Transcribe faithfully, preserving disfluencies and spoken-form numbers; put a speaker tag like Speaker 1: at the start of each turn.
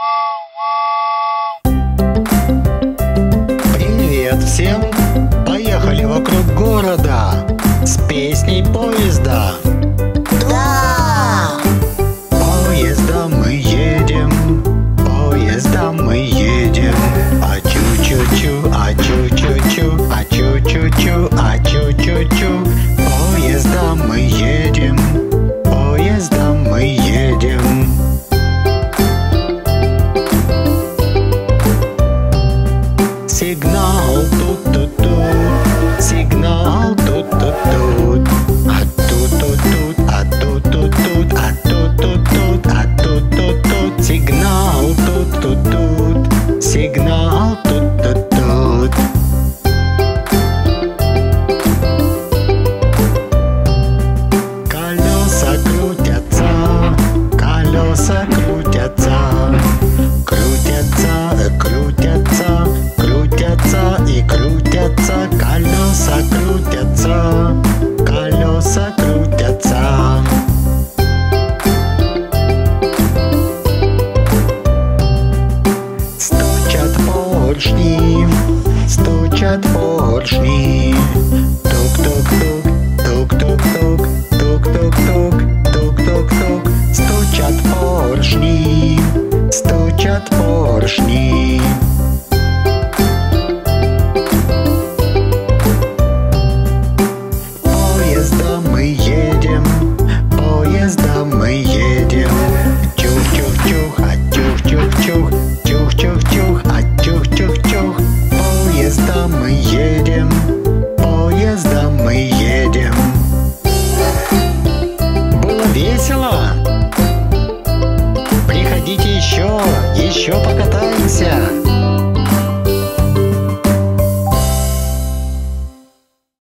Speaker 1: Привет всем! Поехали вокруг города с песней поезда.
Speaker 2: Да!
Speaker 1: Поездом мы едем, поездом мы едем. А чу-чу-чу, а чу-чу-чу, а чу-чу-чу, а чу-чу-чу. Поездом мы едем, поездом мы едем. Сигнал тут-тут-тут, сигнал тут-тут-тут. А тут-тут-тут, а тут-тут-тут, а тут-тут-тут, а тут-тут-тут. Сигнал тут-тут-тут, сигнал тут-тут-тут. Колеса крутятся, колеса крутятся, крутятся, крутятся, крутятся и крутятся. Колеса крутятся, колеса крутятся. Стучат поршни, стучат поршни. Тук-тук-тук, тук-тук-тук, тук-тук-тук, тук-тук-тук. Стучат поршни, стучат поршни. Поездом мы едем, поездом мы едем. Чух-чух-чух, а чух-чух-чух, чух-чух-чух, а чух-чух-чух. Поездом мы едем, поездом мы едем. Было весело? Приходите еще, еще покатаемся.